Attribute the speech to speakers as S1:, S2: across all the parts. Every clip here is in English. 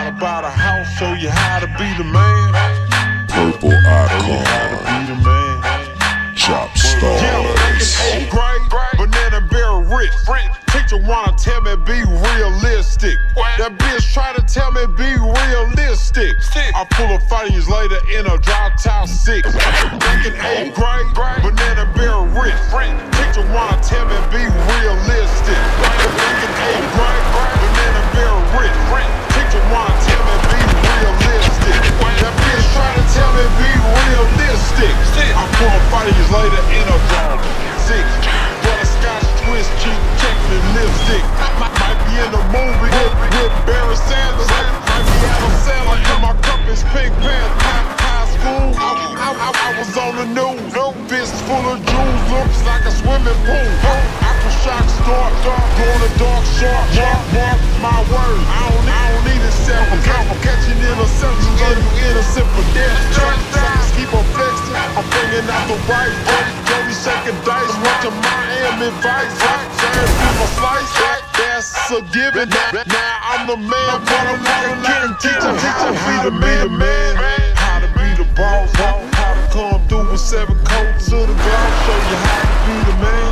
S1: How to buy the house, show you how to be the man.
S2: Purple icon,
S1: how to be the man.
S2: Chop stars.
S1: Yeah, 8th grade, banana bear rich. Teacher wanna tell me be realistic. That bitch try to tell me be realistic. I pull a 5 years later in a drop top 6. Back in 8th grade, banana bear rich. Teacher wanna tell me be realistic. Back in 8th grade, banana bear rich. Teacher wanna tell me be realistic. That bitch try to tell me be realistic. I pull a 5 years later in a drop 6. But a Scotch twist, cheek check and lipstick. Might be in a movie with Barry Sanders. Might be Adam Sandler and my cup is Pink Panther. High school, I was on the news. Fist full of jewels, looks like a swimming pool. Aftershock start, going to dark shark. Mark my words, I don't need a self. I'm catching interceptions, leave you innocent for death. Suckers keep on flexing, I'm bringing out the right. Jody shaking dice, watching Miami Vice. Saying people slice, that's a given. Now I'm the man, but I'm not getting teacher. Be the man, how to be the boss, how to come through with 7 coats to the ground. Show you how to be the man.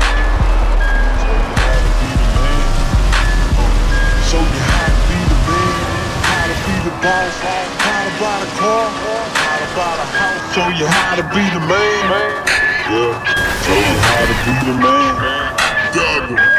S1: Show you how to be the man, how to be the boss, how to buy the car, how to buy the house. Show you how to be the man. Yeah, show you how to be the man.